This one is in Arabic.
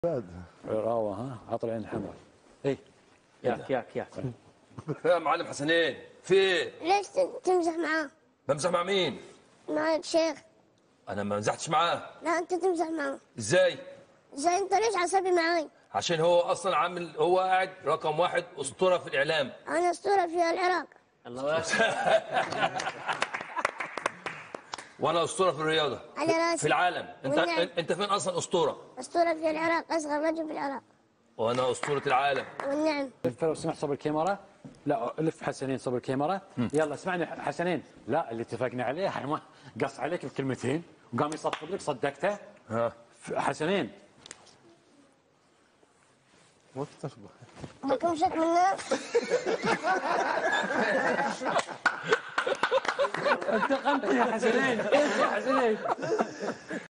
راوة ها عطر العين الحمراء. اي ياك يا معلم حسنين في ايه؟ ليش تمزح معاه؟ بمزح مع مين؟ مع الشيخ. انا ما مزحتش معاه. لا انت تمزح معاه. ازاي؟ زي انت ليش عصبي معاي؟ عشان هو اصلا عامل، هو قاعد رقم واحد اسطوره في الاعلام. انا اسطوره في العراق. الله أكبر. وانا اسطوره في الرياضه على راسي. في العالم. والنعم. انت فين اصلا اسطوره؟ اسطوره في العراق، اصغر رجل في العراق. وانا اسطوره العالم. والنعم. لف لو سمحت صوب الكاميرا. لا لف حسنين صوب الكاميرا. يلا اسمعني حسنين. لا اللي اتفقنا عليه حيوان قص عليك بكلمتين وقام يصفق لك صدقته. ها حسنين بكم شك منه. انتقمت يا حسنين. يا حسنين